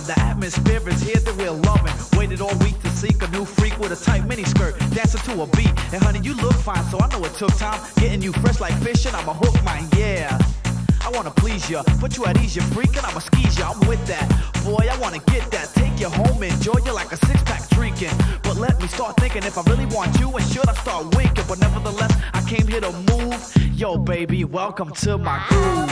The atmosphere is here that we're loving. Waited all week to seek a new freak with a tight miniskirt, dancing to a beat. And honey, you look fine, so I know it took time. Getting you fresh like fish, and I'm a hook mine, yeah. I wanna please ya, put you at ease, you freak, and I'ma squeeze ya. I'm with that, boy, I wanna get that. Take you home, enjoy you like a six-pack drinking. But let me start thinking if I really want you, and should I start winking? But nevertheless, I came here to move. Yo, baby, welcome to my groove.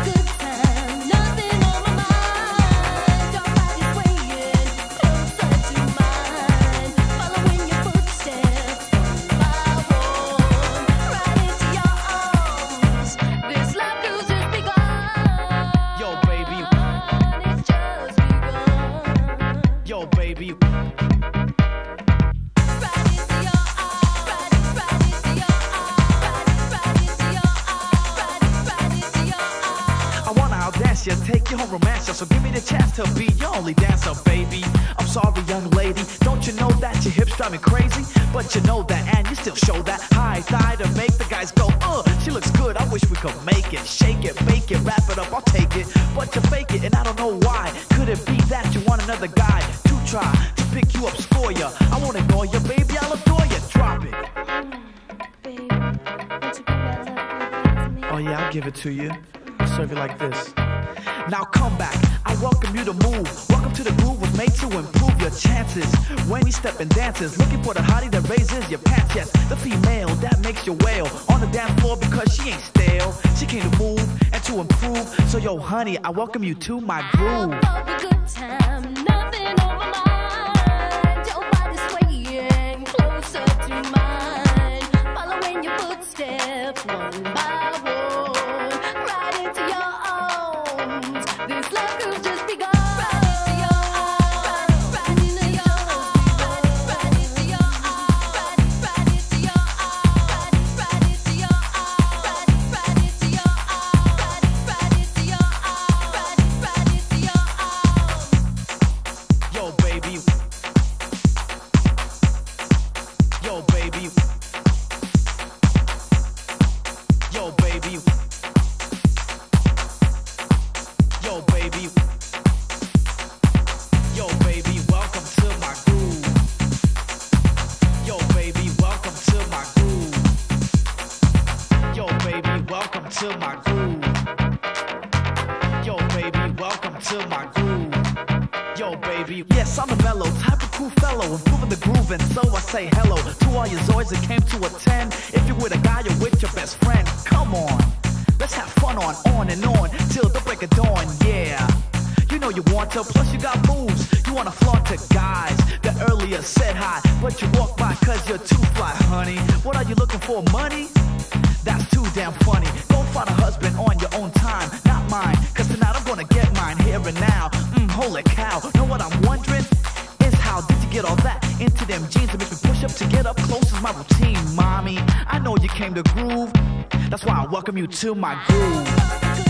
Take you home, romance, so give me the chance to be your only dancer, baby. I'm sorry, young lady, don't you know that your hips drive me crazy? But you know that, and you still show that high thigh to make the guys go, she looks good, I wish we could make it. Shake it, bake it, wrap it up, I'll take it. But you fake it, and I don't know why. Could it be that you want another guy to try to pick you up, score ya? I won't ignore you, baby, I'll adore you. Drop it. Baby, won't you give that love to me? Oh yeah, I'll give it to you. I'll serve you like this. Now come back, I welcome you to move. Welcome to the groove, was made to improve your chances. When you step in dances, looking for the hottie that raises your pants. Yes, the female that makes you wail on the dance floor because she ain't stale. She came to move and to improve. So yo, honey, I welcome you to my groove. A good time, nothing on my mind. Your body's swaying closer to mine, following your footsteps one by one, right into your arms. This love could just begun. To my groove. Yo, baby, welcome to my groove. Yo, baby, yes, I'm a mellow type of cool fellow, improving the groove, and so I say hello to all your zoids that came to attend. If you're with a guy, you're with your best friend. Come on, let's have fun on and on till the break of dawn. Yeah, you know you want to, plus you got moves. You wanna flaunt to guys that earlier said hi, but you walk by cause you're too fly, honey. What are you looking for, money? That's too damn funny. Go find a husband on your own time, not mine. Cause tonight I'm gonna get mine here and now. Holy cow. Know what I'm wondering? Is how did you get all that into them jeans to make me push up to get up close is my routine, mommy. I know you came to groove. That's why I welcome you to my groove.